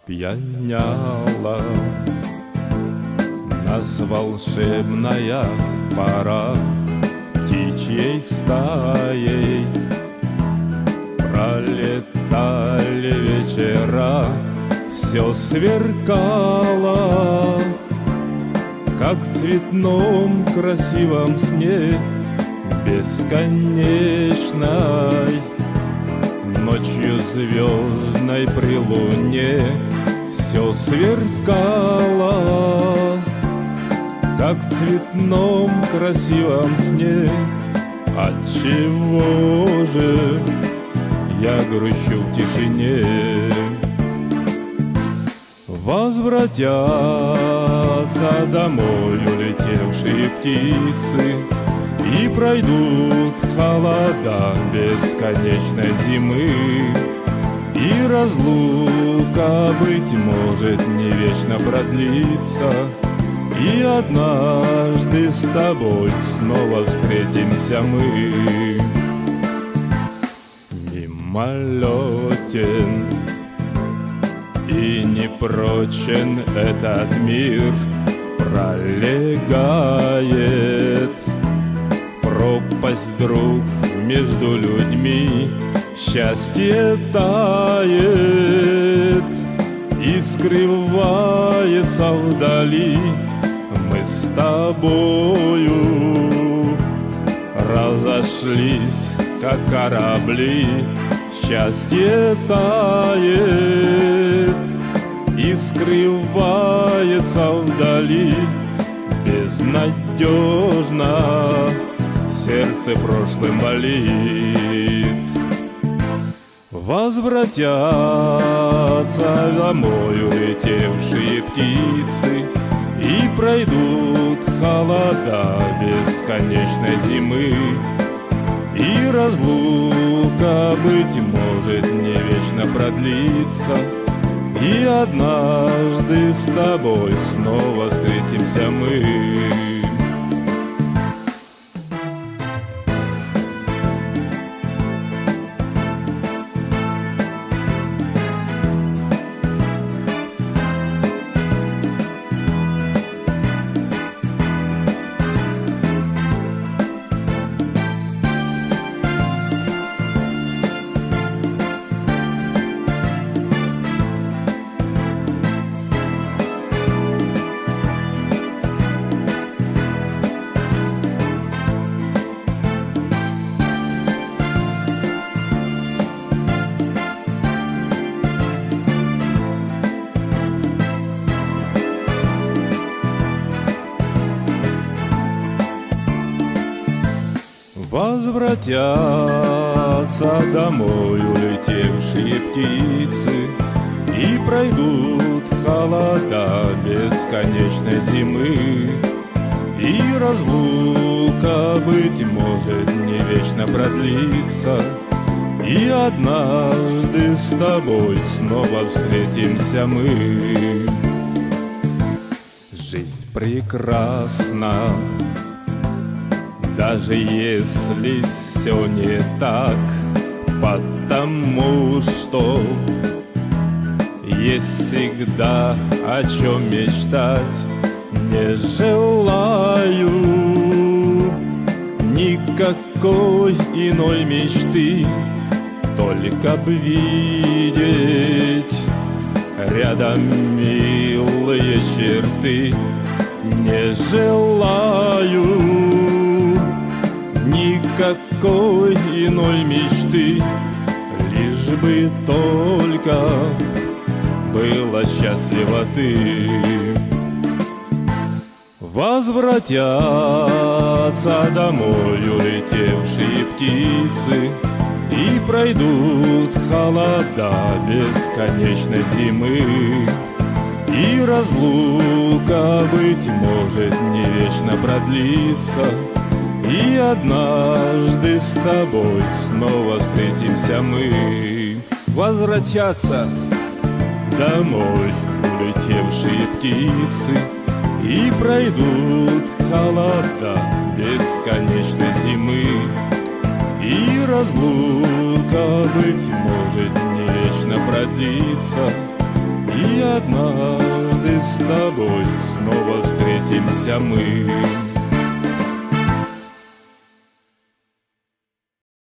Пьяняла нас волшебная пора птичьей стаей. Пролетали вечера, все сверкало, как в цветном красивом сне бесконечной. Ночью звездной при луне все сверкало, как в цветном красивом сне. Отчего же я грущу в тишине? Возвратятся домой улетевшие птицы, и пройдут холода бесконечной зимы, и разлука, быть может, не вечно продлится, и однажды с тобой снова встретимся мы. Мимолетен и непрочен этот мир, пролегает пропасть вдруг между людьми, счастье тает и скрывается вдали. Мы с тобою разошлись, как корабли, счастье тает и скрывается вдали. Безнадежно сердце прошлым болит. Возвратятся домой улетевшие птицы, и пройдут холода бесконечной зимы, и разлука, быть может, не вечно продлится, и однажды с тобой снова встретимся мы. Возвратятся домой улетевшие птицы, и пройдут холода бесконечной зимы, и разлука, быть может, не вечно продлится, и однажды с тобой снова встретимся мы. Жизнь прекрасна, даже если все не так, потому что есть всегда о чем мечтать. Не желаю никакой иной мечты, только б видеть рядом милые черты. Не желаю никакой иной мечты, лишь бы только была счастлива ты. Возвратятся домой улетевшие птицы, и пройдут холода бесконечной зимы, и разлука, быть может, не вечно продлится, и однажды с тобой снова встретимся мы. Возвратятся домой улетевшие птицы, и пройдут холода бесконечной зимы, и разлука, быть может, не вечно продлится, И однажды с тобой снова встретимся мы.